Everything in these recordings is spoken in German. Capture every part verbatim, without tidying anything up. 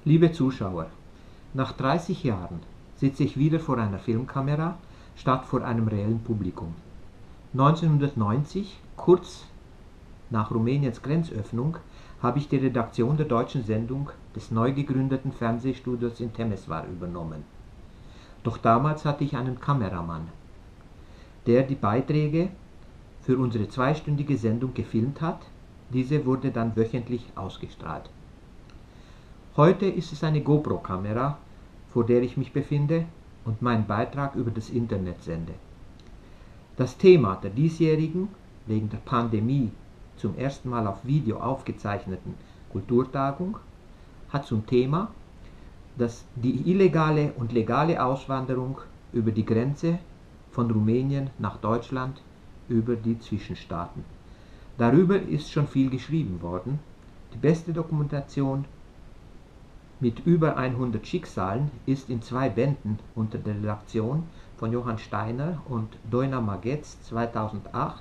Liebe Zuschauer, nach dreißig Jahren sitze ich wieder vor einer Filmkamera statt vor einem reellen Publikum. neunzehnhundertneunzig, kurz nach Rumäniens Grenzöffnung, habe ich die Redaktion der deutschen Sendung des neu gegründeten Fernsehstudios in Temeswar übernommen. Doch damals hatte ich einen Kameramann, der die Beiträge für unsere zweistündige Sendung gefilmt hat. Diese wurde dann wöchentlich ausgestrahlt. Heute ist es eine GoPro-Kamera, vor der ich mich befinde und meinen Beitrag über das Internet sende. Das Thema der diesjährigen, wegen der Pandemie zum ersten Mal auf Video aufgezeichneten Kulturtagung hat zum Thema dass die illegale und legale Auswanderung über die Grenze von Rumänien nach Deutschland über die Zwischenstaaten. Darüber ist schon viel geschrieben worden. Die beste Dokumentation mit über hundert Schicksalen ist in zwei Bänden unter der Redaktion von Johann Steiner und Doina Magetz zweitausendacht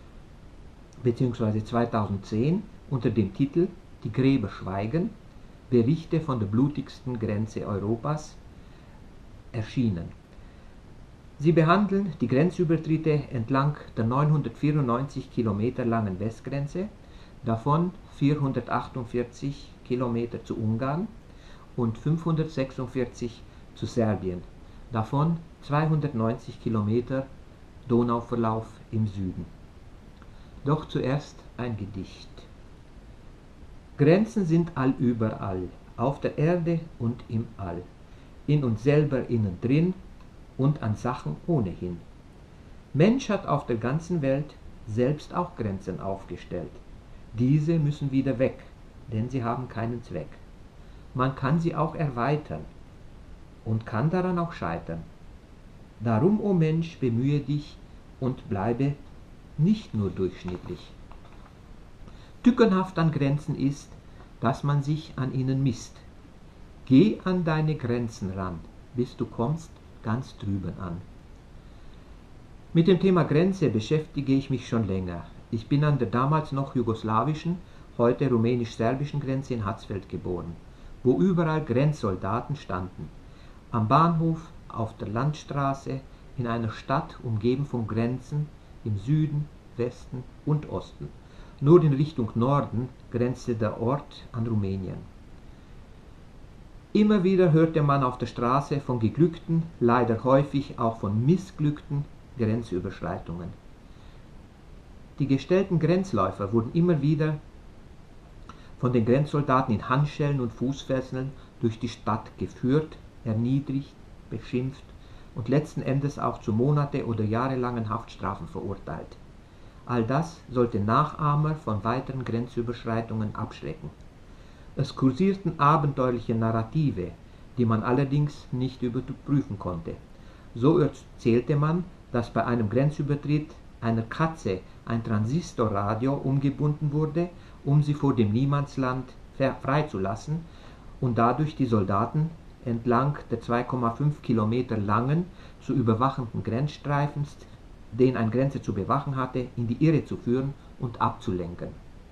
bzw. zweitausendzehn unter dem Titel Die Gräber schweigen, Berichte von der blutigsten Grenze Europas erschienen. Sie behandeln die Grenzübertritte entlang der neunhundertvierundneunzig Kilometer langen Westgrenze, davon vierhundertachtundvierzig Kilometer zu Ungarn und fünfhundertsechsundvierzig zu Serbien, davon zweihundertneunzig Kilometer Donauverlauf im Süden. Doch zuerst ein Gedicht. Grenzen sind allüberall, auf der Erde und im All, in uns selber innen drin und an Sachen ohnehin. Mensch hat auf der ganzen Welt selbst auch Grenzen aufgestellt. Diese müssen wieder weg, denn sie haben keinen Zweck. Man kann sie auch erweitern und kann daran auch scheitern. Darum, o Mensch, bemühe dich und bleibe nicht nur durchschnittlich. Tückenhaft an Grenzen ist, dass man sich an ihnen misst. Geh an deine Grenzen ran, bis du kommst ganz drüben an. Mit dem Thema Grenze beschäftige ich mich schon länger. Ich bin an der damals noch jugoslawischen, heute rumänisch-serbischen Grenze in Hatzfeld geboren, wo überall Grenzsoldaten standen. Am Bahnhof, auf der Landstraße, in einer Stadt umgeben von Grenzen im Süden, Westen und Osten. Nur in Richtung Norden grenzte der Ort an Rumänien. Immer wieder hörte man auf der Straße von geglückten, leider häufig auch von missglückten Grenzüberschreitungen. Die gestellten Grenzläufer wurden immer wieder von den Grenzsoldaten in Handschellen und Fußfesseln durch die Stadt geführt, erniedrigt, beschimpft und letzten Endes auch zu monate- oder jahrelangen Haftstrafen verurteilt. All das sollte Nachahmer von weiteren Grenzüberschreitungen abschrecken. Es kursierten abenteuerliche Narrative, die man allerdings nicht überprüfen konnte. So erzählte man, dass bei einem Grenzübertritt einer Katze ein Transistorradio umgebunden wurde, um sie vor dem Niemandsland freizulassen und dadurch die Soldaten entlang der zwei Komma fünf Kilometer langen, zu überwachenden Grenzstreifens, den ein Grenzer zu bewachen hatte, in die Irre zu führen und abzulenken.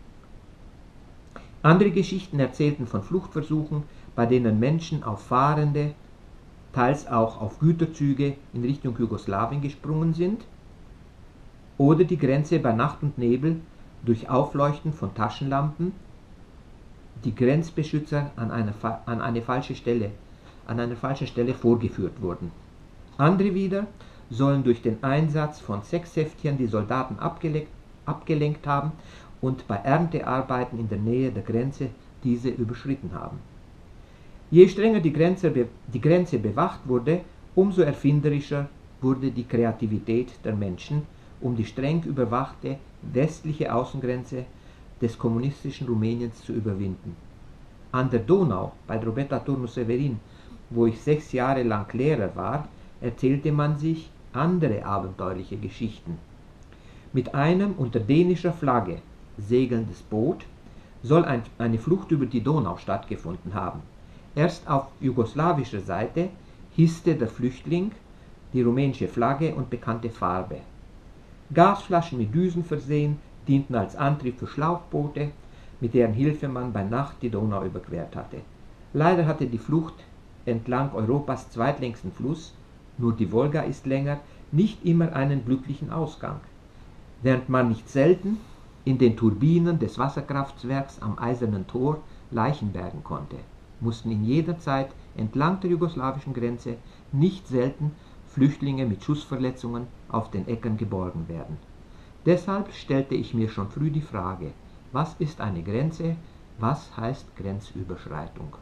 Andere Geschichten erzählten von Fluchtversuchen, bei denen Menschen auf Fahrende, teils auch auf Güterzüge in Richtung Jugoslawien gesprungen sind, oder die Grenze bei Nacht und Nebel durch Aufleuchten von Taschenlampen die Grenzbeschützer an eine, an eine falsche Stelle, an einer falschen Stelle vorgeführt wurden. Andere wieder sollen durch den Einsatz von Sechsheftchen die Soldaten abgelenkt, abgelenkt haben und bei Erntearbeiten in der Nähe der Grenze diese überschritten haben. Je strenger die Grenze, die Grenze bewacht wurde, umso erfinderischer wurde die Kreativität der Menschen, um die streng überwachte westliche Außengrenze des kommunistischen Rumäniens zu überwinden. An der Donau, bei Drobeta Turnu Severin, wo ich sechs Jahre lang Lehrer war, erzählte man sich andere abenteuerliche Geschichten. Mit einem unter dänischer Flagge segelndes Boot soll ein, eine Flucht über die Donau stattgefunden haben. Erst auf jugoslawischer Seite hisste der Flüchtling die rumänische Flagge und bekannte Farbe. Gasflaschen mit Düsen versehen dienten als Antrieb für Schlauchboote, mit deren Hilfe man bei Nacht die Donau überquert hatte. Leider hatte die Flucht entlang Europas zweitlängsten Fluss, nur die Wolga ist länger, nicht immer einen glücklichen Ausgang. Während man nicht selten in den Turbinen des Wasserkraftwerks am Eisernen Tor Leichen bergen konnte, mussten in jeder Zeit entlang der jugoslawischen Grenze nicht selten Flüchtlinge mit Schussverletzungen auf den Äckern geborgen werden. Deshalb stellte ich mir schon früh die Frage, was ist eine Grenze, was heißt Grenzüberschreitung?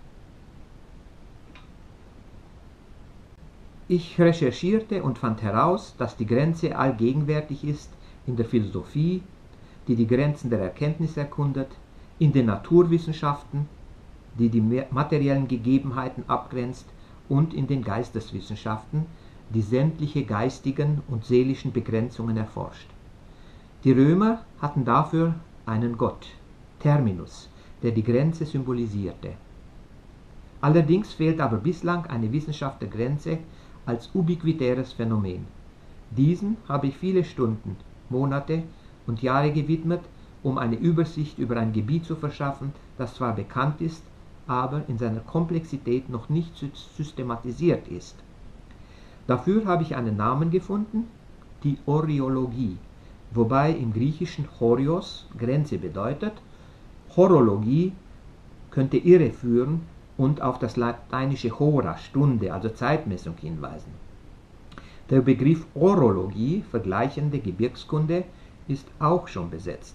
Ich recherchierte und fand heraus, dass die Grenze allgegenwärtig ist in der Philosophie, die die Grenzen der Erkenntnis erkundet, in den Naturwissenschaften, die die materiellen Gegebenheiten abgrenzt, und in den Geisteswissenschaften, die sämtliche geistigen und seelischen Begrenzungen erforscht. Die Römer hatten dafür einen Gott, Terminus, der die Grenze symbolisierte. Allerdings fehlt aber bislang eine Wissenschaft der Grenze als ubiquitäres Phänomen. Diesen habe ich viele Stunden, Monate und Jahre gewidmet, um eine Übersicht über ein Gebiet zu verschaffen, das zwar bekannt ist, aber in seiner Komplexität noch nicht systematisiert ist. Dafür habe ich einen Namen gefunden, die Oreologie, wobei im Griechischen Horios Grenze bedeutet. Horologie könnte irreführen und auf das lateinische Hora, Stunde, also Zeitmessung hinweisen. Der Begriff Orologie, vergleichende Gebirgskunde, ist auch schon besetzt.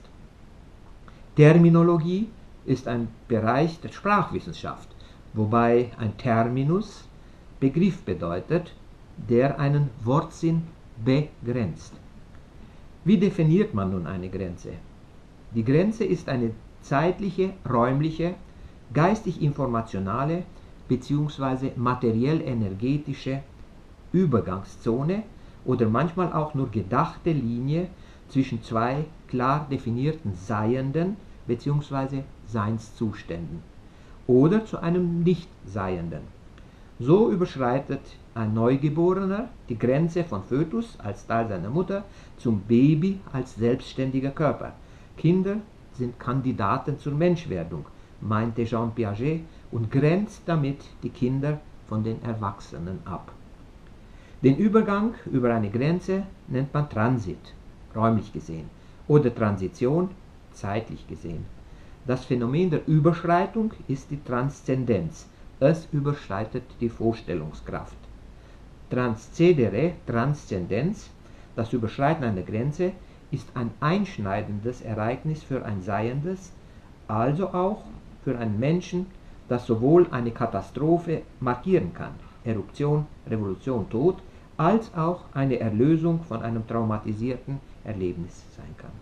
Terminologie ist ein Bereich der Sprachwissenschaft, wobei ein Terminus Begriff bedeutet, der einen Wortsinn begrenzt. Wie definiert man nun eine Grenze? Die Grenze ist eine zeitliche, räumliche, geistig-informationale bzw. materiell-energetische Übergangszone oder manchmal auch nur gedachte Linie zwischen zwei klar definierten Seienden bzw. Seinszuständen oder zu einem Nicht-Seienden. So überschreitet ein Neugeborener die Grenze von Fötus als Teil seiner Mutter zum Baby als selbstständiger Körper. Kinder sind Kandidaten zur Menschwerdung, meinte Jean Piaget, und grenzt damit die Kinder von den Erwachsenen ab. Den Übergang über eine Grenze nennt man Transit, räumlich gesehen, oder Transition, zeitlich gesehen. Das Phänomen der Überschreitung ist die Transzendenz. Es überschreitet die Vorstellungskraft. Transcedere, Transzendenz, das Überschreiten einer Grenze, ist ein einschneidendes Ereignis für ein Seiendes, also auch für einen Menschen, das sowohl eine Katastrophe markieren kann, Eruption, Revolution, Tod, als auch eine Erlösung von einem traumatisierten Erlebnis sein kann.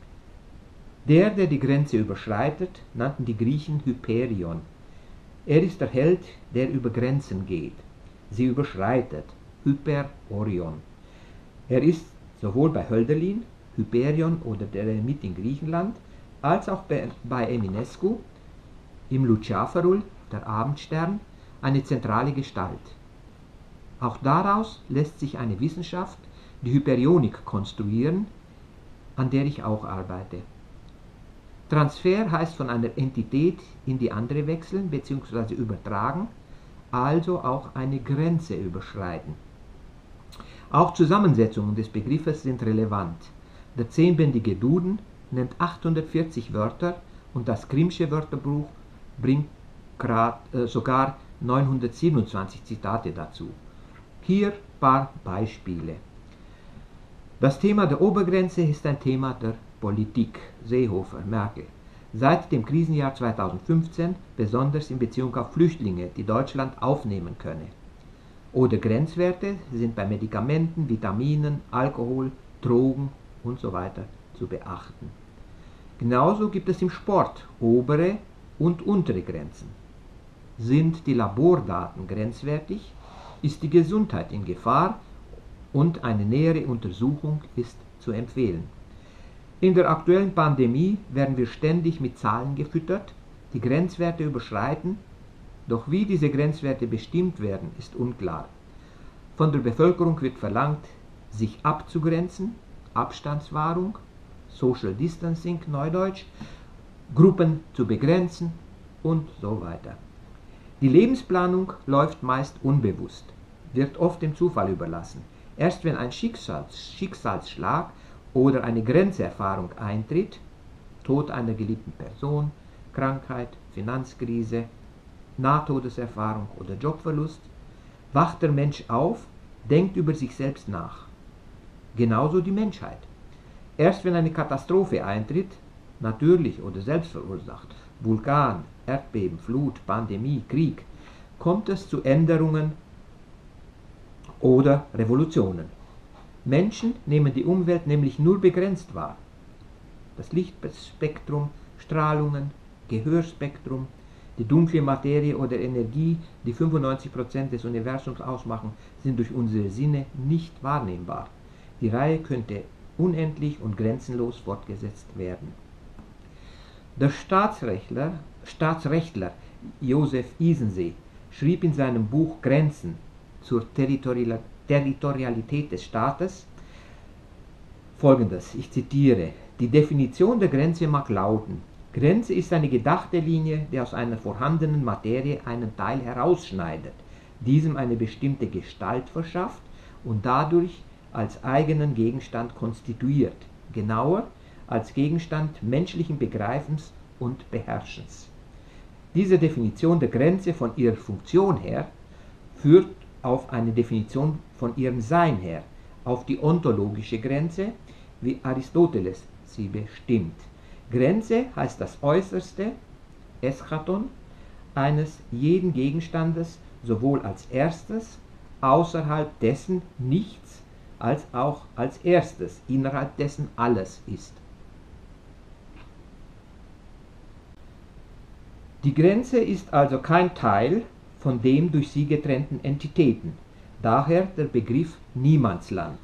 Der, der die Grenze überschreitet, nannten die Griechen Hyperion. Er ist der Held, der über Grenzen geht. Sie überschreitet, Hyperorion. Er ist sowohl bei Hölderlin, Hyperion oder der Eremit in Griechenland, als auch bei, bei Eminescu, im Luciaferul, der Abendstern, eine zentrale Gestalt. Auch daraus lässt sich eine Wissenschaft, die Hyperionik, konstruieren, an der ich auch arbeite. Transfer heißt von einer Entität in die andere wechseln bzw. übertragen, also auch eine Grenze überschreiten. Auch Zusammensetzungen des Begriffes sind relevant. Der zehnbändige Duden nennt achthundertvierzig Wörter und das Grimmsche Wörterbuch bringt grad, äh, sogar neunhundertsiebenundzwanzig Zitate dazu. Hier ein paar Beispiele. Das Thema der Obergrenze ist ein Thema der Politik, Seehofer, Merkel. Seit dem Krisenjahr zweitausendfünfzehn, besonders in Beziehung auf Flüchtlinge, die Deutschland aufnehmen könne. Oder Grenzwerte sind bei Medikamenten, Vitaminen, Alkohol, Drogen und so weiter zu beachten. Genauso gibt es im Sport obere und untere Grenzen. Sind die Labordaten grenzwertig, ist die Gesundheit in Gefahr und eine nähere Untersuchung ist zu empfehlen. In der aktuellen Pandemie werden wir ständig mit Zahlen gefüttert, die Grenzwerte überschreiten, doch wie diese Grenzwerte bestimmt werden, ist unklar. Von der Bevölkerung wird verlangt, sich abzugrenzen, Abstandswahrung, Social Distancing, Neudeutsch, Gruppen zu begrenzen und so weiter. Die Lebensplanung läuft meist unbewusst, wird oft dem Zufall überlassen. Erst wenn ein Schicksals Schicksalsschlag oder eine Grenzerfahrung eintritt, Tod einer geliebten Person, Krankheit, Finanzkrise, Nahtodeserfahrung oder Jobverlust, wacht der Mensch auf, denkt über sich selbst nach. Genauso die Menschheit. Erst wenn eine Katastrophe eintritt, natürlich oder selbst verursacht, Vulkan, Erdbeben, Flut, Pandemie, Krieg, kommt es zu Änderungen oder Revolutionen. Menschen nehmen die Umwelt nämlich nur begrenzt wahr. Das Lichtspektrum, Strahlungen, Gehörspektrum, die dunkle Materie oder Energie, die fünfundneunzig Prozent des Universums ausmachen, sind durch unsere Sinne nicht wahrnehmbar. Die Reihe könnte unendlich und grenzenlos fortgesetzt werden. Der Staatsrechtler, Staatsrechtler Joseph Isensee schrieb in seinem Buch Grenzen zur Territorialität des Staates Folgendes, ich zitiere: Die Definition der Grenze mag lauten: Grenze ist eine gedachte Linie, die aus einer vorhandenen Materie einen Teil herausschneidet, diesem eine bestimmte Gestalt verschafft und dadurch als eigenen Gegenstand konstituiert, genauer als Gegenstand menschlichen Begreifens und Beherrschens. Diese Definition der Grenze von ihrer Funktion her führt auf eine Definition von ihrem Sein her, auf die ontologische Grenze, wie Aristoteles sie bestimmt. Grenze heißt das Äußerste, Eschaton, eines jeden Gegenstandes, sowohl als erstes, außerhalb dessen nichts, als auch als erstes, innerhalb dessen alles ist. Die Grenze ist also kein Teil von den durch sie getrennten Entitäten, daher der Begriff Niemandsland.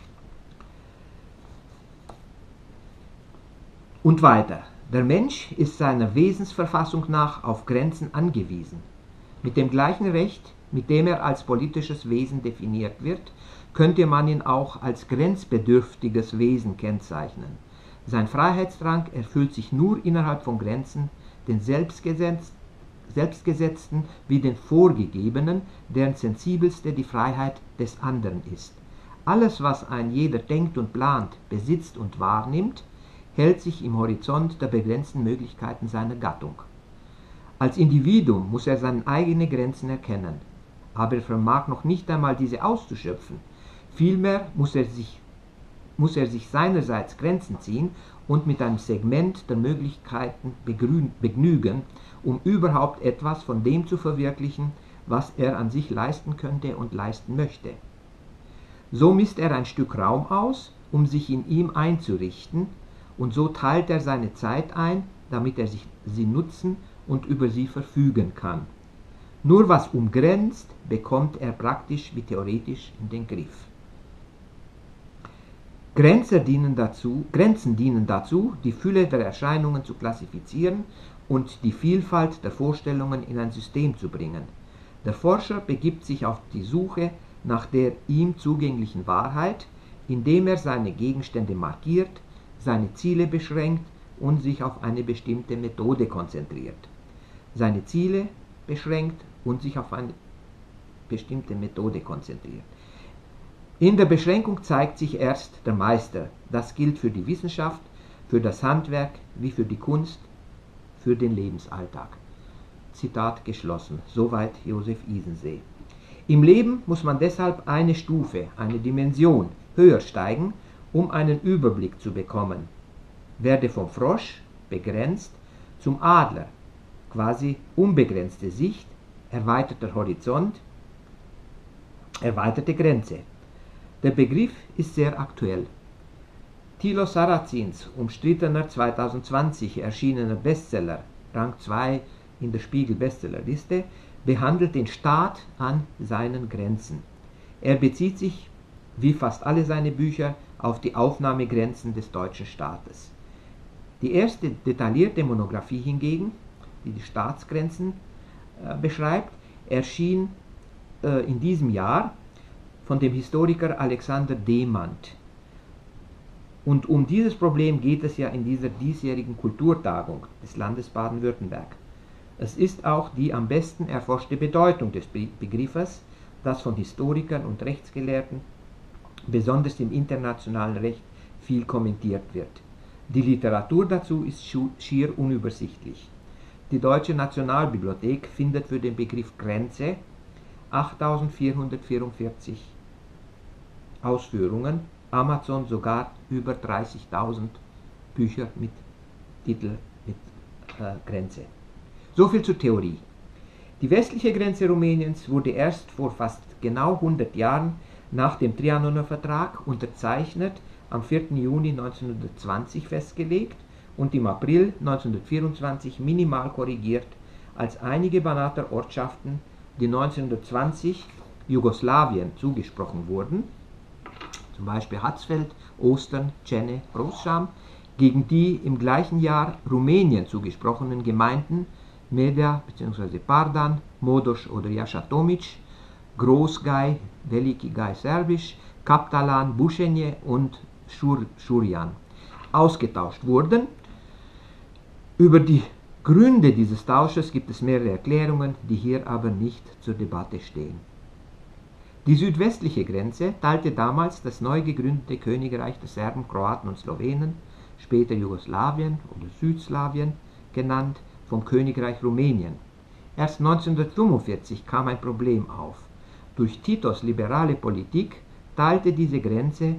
Und weiter, der Mensch ist seiner Wesensverfassung nach auf Grenzen angewiesen. Mit dem gleichen Recht, mit dem er als politisches Wesen definiert wird, könnte man ihn auch als grenzbedürftiges Wesen kennzeichnen. Sein Freiheitsdrang erfüllt sich nur innerhalb von Grenzen, den selbstgesetzten wie den vorgegebenen, deren sensibelste die Freiheit des anderen ist. Alles, was ein jeder denkt und plant, besitzt und wahrnimmt, hält sich im Horizont der begrenzten Möglichkeiten seiner Gattung. Als Individuum muss er seine eigenen Grenzen erkennen, aber er vermag noch nicht einmal diese auszuschöpfen. Vielmehr muss er sich, muss er sich seinerseits Grenzen ziehen und mit einem Segment der Möglichkeiten begnügen, um überhaupt etwas von dem zu verwirklichen, was er an sich leisten könnte und leisten möchte. So misst er ein Stück Raum aus, um sich in ihm einzurichten, und so teilt er seine Zeit ein, damit er sich sie nutzen und über sie verfügen kann. Nur was umgrenzt, bekommt er praktisch wie theoretisch in den Griff. Grenzen dienen dazu, Grenzen dienen dazu, die Fülle der Erscheinungen zu klassifizieren und die Vielfalt der Vorstellungen in ein System zu bringen. Der Forscher begibt sich auf die Suche nach der ihm zugänglichen Wahrheit, indem er seine Gegenstände markiert, seine Ziele beschränkt und sich auf eine bestimmte Methode konzentriert. Seine Ziele beschränkt und sich auf eine bestimmte Methode konzentriert. In der Beschränkung zeigt sich erst der Meister. Das gilt für die Wissenschaft, für das Handwerk wie für die Kunst, für den Lebensalltag. Zitat geschlossen. Soweit Joseph Isensee. Im Leben muss man deshalb eine Stufe, eine Dimension höher steigen, um einen Überblick zu bekommen. Werde vom Frosch, begrenzt, zum Adler, quasi unbegrenzte Sicht, erweiterter Horizont, erweiterte Grenze. Der Begriff ist sehr aktuell. Thilo Sarrazins umstrittener zweitausendzwanzig erschienener Bestseller, Rang zwei in der Spiegel-Bestsellerliste, behandelt den Staat an seinen Grenzen. Er bezieht sich, wie fast alle seine Bücher, auf die Aufnahmegrenzen des deutschen Staates. Die erste detaillierte Monographie hingegen, die die Staatsgrenzen äh, beschreibt, erschien äh, in diesem Jahr von dem Historiker Alexander Demand. Und um dieses Problem geht es ja in dieser diesjährigen Kulturtagung des Landes Baden-Württemberg. Es ist auch die am besten erforschte Bedeutung des Begriffes, das von Historikern und Rechtsgelehrten, besonders im internationalen Recht, viel kommentiert wird. Die Literatur dazu ist schier unübersichtlich. Die Deutsche Nationalbibliothek findet für den Begriff Grenze achttausendvierhundertvierundvierzig Ausführungen, Amazon sogar über dreißigtausend Bücher mit Titel mit äh, Grenze. Soviel zur Theorie. Die westliche Grenze Rumäniens wurde erst vor fast genau hundert Jahren nach dem Trianoner Vertrag unterzeichnet, am vierten Juni neunzehnhundertzwanzig festgelegt und im April neunzehnhundertvierundzwanzig minimal korrigiert, als einige Banater Ortschaften, die neunzehnhundertzwanzig Jugoslawien zugesprochen wurden, zum Beispiel Hatzfeld, Ostern, Cene, Großscham, gegen die im gleichen Jahr Rumänien zugesprochenen Gemeinden Medea bzw. Pardan, Modoș oder Jașatomic, Großgai, Veliki Gai Serbisch, Kaptalan, Bușenie und Șurian ausgetauscht wurden. Über die Gründe dieses Tausches gibt es mehrere Erklärungen, die hier aber nicht zur Debatte stehen. Die südwestliche Grenze teilte damals das neu gegründete Königreich der Serben, Kroaten und Slowenen, später Jugoslawien oder Südslawien genannt, vom Königreich Rumänien. Erst neunzehnhundertfünfundvierzig kam ein Problem auf. Durch Titos liberale Politik teilte diese Grenze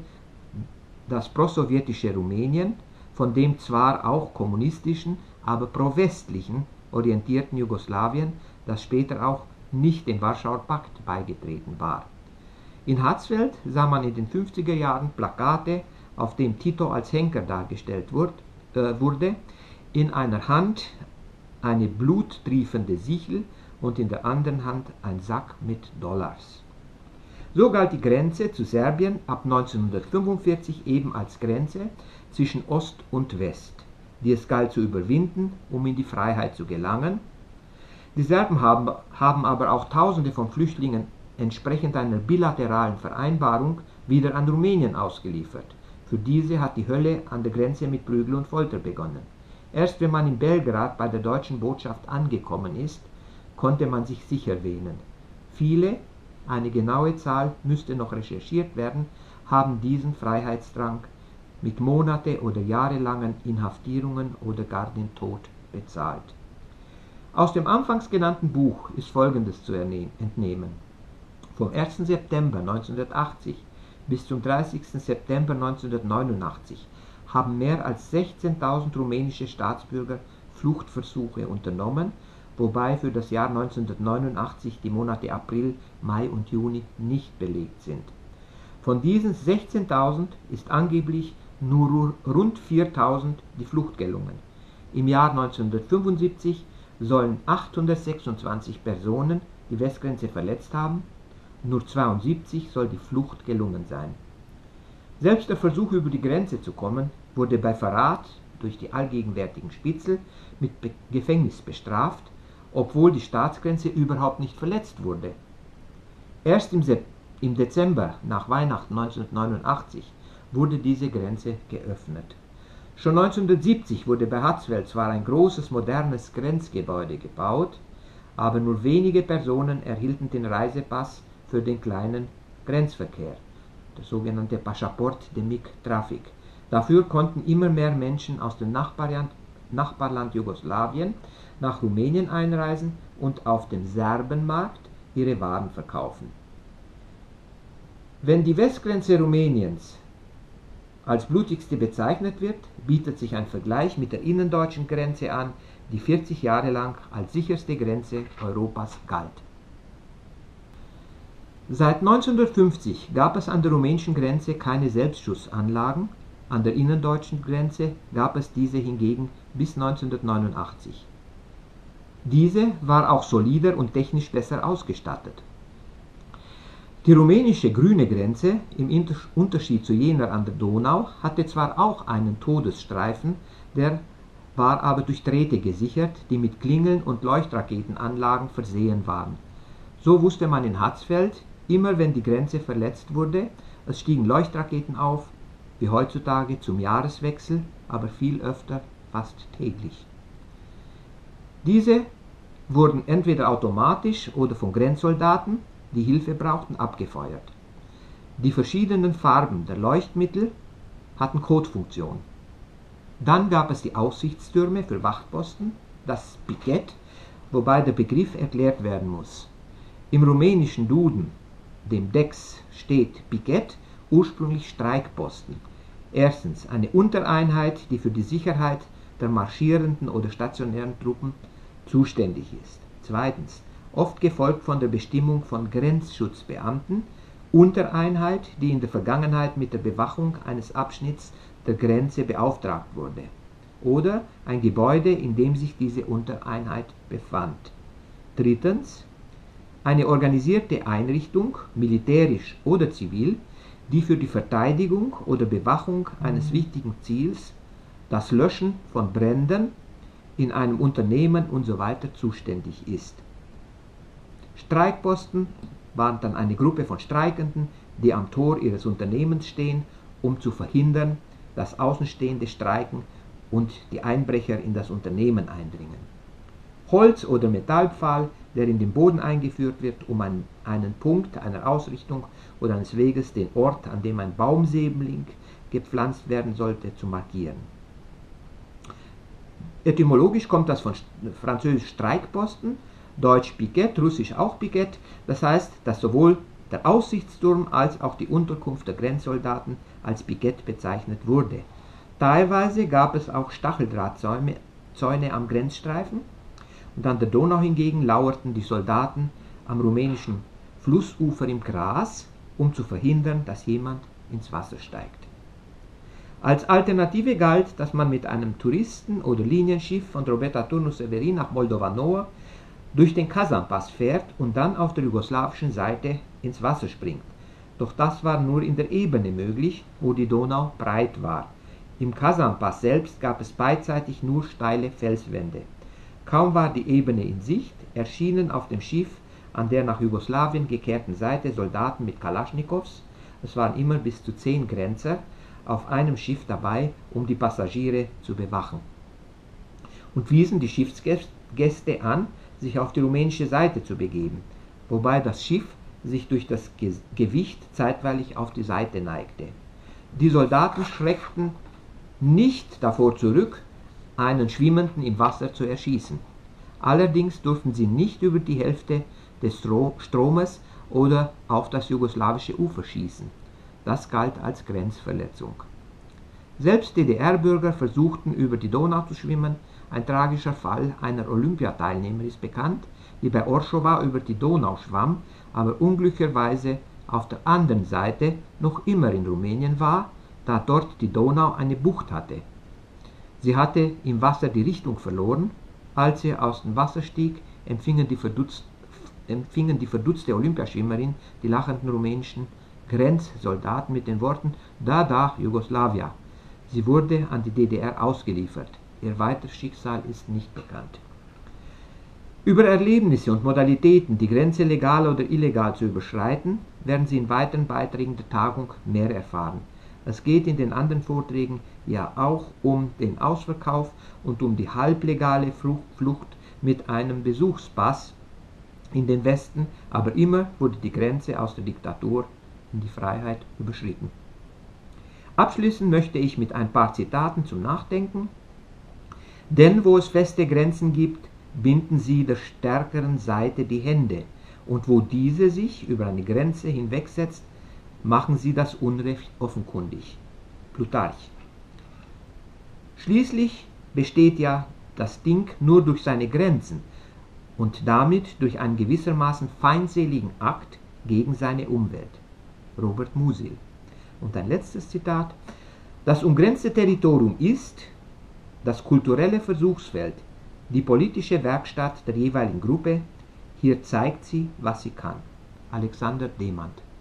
das prosowjetische Rumänien von dem zwar auch kommunistischen, aber pro-westlichen orientierten Jugoslawien, das später auch nicht dem Warschauer Pakt beigetreten war. In Hatzfeld sah man in den fünfziger Jahren Plakate, auf dem Tito als Henker dargestellt wurde, äh, wurde, in einer Hand eine bluttriefende Sichel und in der anderen Hand ein Sack mit Dollars. So galt die Grenze zu Serbien ab neunzehnhundertfünfundvierzig eben als Grenze zwischen Ost und West, die es galt zu überwinden, um in die Freiheit zu gelangen. Die Serben haben, haben aber auch Tausende von Flüchtlingen entsprechend einer bilateralen Vereinbarung wieder an Rumänien ausgeliefert. Für diese hat die Hölle an der Grenze mit Prügel und Folter begonnen. Erst wenn man in Belgrad bei der deutschen Botschaft angekommen ist, konnte man sich sicher wähnen. Viele, eine genaue Zahl müsste noch recherchiert werden, haben diesen Freiheitsdrang mit monate- oder jahrelangen Inhaftierungen oder gar den Tod bezahlt. Aus dem anfangs genannten Buch ist Folgendes zu entnehmen. Vom ersten September neunzehnhundertachtzig bis zum dreißigsten September neunzehnhundertneunundachtzig haben mehr als sechzehntausend rumänische Staatsbürger Fluchtversuche unternommen, wobei für das Jahr neunzehnhundertneunundachtzig die Monate April, Mai und Juni nicht belegt sind. Von diesen sechzehntausend ist angeblich nur rund viertausend die Flucht gelungen. Im Jahr neunzehnhundertfünfundsiebzig sollen achthundertsechsundzwanzig Personen die Westgrenze verletzt haben, nur zweiundsiebzig soll die Flucht gelungen sein. Selbst der Versuch, über die Grenze zu kommen, wurde bei Verrat durch die allgegenwärtigen Spitzel mit Be- Gefängnis bestraft, obwohl die Staatsgrenze überhaupt nicht verletzt wurde. Erst im, Sep- im Dezember nach Weihnachten neunzehnhundertneunundachtzig wurde diese Grenze geöffnet. Schon neunzehnhundertsiebzig wurde bei Hatzfeld zwar ein großes modernes Grenzgebäude gebaut, aber nur wenige Personen erhielten den Reisepass für den kleinen Grenzverkehr, der sogenannte Pașaport de mic trafic. Dafür konnten immer mehr Menschen aus dem Nachbarland, Nachbarland Jugoslawien nach Rumänien einreisen und auf dem Serbenmarkt ihre Waren verkaufen. Wenn die Westgrenze Rumäniens als blutigste bezeichnet wird, bietet sich ein Vergleich mit der innendeutschen Grenze an, die vierzig Jahre lang als sicherste Grenze Europas galt. Seit neunzehnhundertfünfzig gab es an der rumänischen Grenze keine Selbstschussanlagen, an der innendeutschen Grenze gab es diese hingegen bis neunzehnhundertneunundachtzig. Diese war auch solider und technisch besser ausgestattet. Die rumänische grüne Grenze, im Unterschied zu jener an der Donau, hatte zwar auch einen Todesstreifen, der war aber durch Drähte gesichert, die mit Klingeln und Leuchtraketenanlagen versehen waren. So wusste man in Hatzfeld, immer wenn die Grenze verletzt wurde, es stiegen Leuchtraketen auf, wie heutzutage zum Jahreswechsel, aber viel öfter, fast täglich. Diese wurden entweder automatisch oder von Grenzsoldaten, die Hilfe brauchten, abgefeuert. Die verschiedenen Farben der Leuchtmittel hatten Codefunktion. Dann gab es die Aussichtstürme für Wachtposten, das Pikett, wobei der Begriff erklärt werden muss. Im rumänischen Duden, dem Dex, steht Pikett, ursprünglich Streikposten. Erstens eine Untereinheit, die für die Sicherheit der marschierenden oder stationären Truppen zuständig ist. Zweitens, oft gefolgt von der Bestimmung von Grenzschutzbeamten, Untereinheit, die in der Vergangenheit mit der Bewachung eines Abschnitts der Grenze beauftragt wurde. Oder ein Gebäude, in dem sich diese Untereinheit befand. Drittens, eine organisierte Einrichtung, militärisch oder zivil, die für die Verteidigung oder Bewachung eines wichtigen Ziels, das Löschen von Bränden in einem Unternehmen usw. zuständig ist. Streikposten waren dann eine Gruppe von Streikenden, die am Tor ihres Unternehmens stehen, um zu verhindern, dass Außenstehende streiken und die Einbrecher in das Unternehmen eindringen. Holz- oder Metallpfahl, der in den Boden eingeführt wird, um einen, einen Punkt einer Ausrichtung oder eines Weges, den Ort, an dem ein Baumsäbling gepflanzt werden sollte, zu markieren. Etymologisch kommt das von französisch Streikposten, deutsch Pikett, russisch auch Pikett, das heißt, dass sowohl der Aussichtsturm als auch die Unterkunft der Grenzsoldaten als Pikett bezeichnet wurde. Teilweise gab es auch Stacheldrahtzäune Zäune am Grenzstreifen und an der Donau hingegen lauerten die Soldaten am rumänischen Flussufer im Gras, um zu verhindern, dass jemand ins Wasser steigt. Als Alternative galt, dass man mit einem Touristen- oder Linienschiff von Drobeta Turnu Severin nach Moldova Noua durch den Kazanpass fährt und dann auf der jugoslawischen Seite ins Wasser springt. Doch das war nur in der Ebene möglich, wo die Donau breit war. Im Kazanpass selbst gab es beidseitig nur steile Felswände. Kaum war die Ebene in Sicht, erschienen auf dem Schiff an der nach Jugoslawien gekehrten Seite Soldaten mit Kalaschnikows, es waren immer bis zu zehn Grenzer, auf einem Schiff dabei, um die Passagiere zu bewachen. Und wiesen die Schiffsgäste an, sich auf die rumänische Seite zu begeben, wobei das Schiff sich durch das Ge Gewicht zeitweilig auf die Seite neigte. Die Soldaten schreckten nicht davor zurück, einen Schwimmenden im Wasser zu erschießen. Allerdings durften sie nicht über die Hälfte des Stro Stromes oder auf das jugoslawische Ufer schießen. Das galt als Grenzverletzung. Selbst D D R-Bürger versuchten über die Donau zu schwimmen. Ein tragischer Fall einer Olympiateilnehmerin ist bekannt, die bei Orschova über die Donau schwamm, aber unglücklicherweise auf der anderen Seite noch immer in Rumänien war, da dort die Donau eine Bucht hatte. Sie hatte im Wasser die Richtung verloren. Als sie aus dem Wasser stieg, empfingen die, verdutzt, empfingen die verdutzte Olympiaschwimmerin die lachenden rumänischen Grenzsoldaten mit den Worten „Da, da, Jugoslawia". Sie wurde an die D D R ausgeliefert. Ihr weiteres Schicksal ist nicht bekannt. Über Erlebnisse und Modalitäten, die Grenze legal oder illegal zu überschreiten, werden Sie in weiteren Beiträgen der Tagung mehr erfahren. Es geht in den anderen Vorträgen ja auch um den Ausverkauf und um die halblegale Flucht mit einem Besuchspass in den Westen, aber immer wurde die Grenze aus der Diktatur in die Freiheit überschritten. Abschließen möchte ich mit ein paar Zitaten zum Nachdenken. Denn wo es feste Grenzen gibt, binden sie der stärkeren Seite die Hände, und wo diese sich über eine Grenze hinwegsetzt, machen sie das Unrecht offenkundig. Plutarch. Schließlich besteht ja das Ding nur durch seine Grenzen und damit durch einen gewissermaßen feindseligen Akt gegen seine Umwelt. Robert Musil. Und ein letztes Zitat. Das umgrenzte Territorium ist das kulturelle Versuchsfeld, die politische Werkstatt der jeweiligen Gruppe. Hier zeigt sie, was sie kann. Alexander Demand.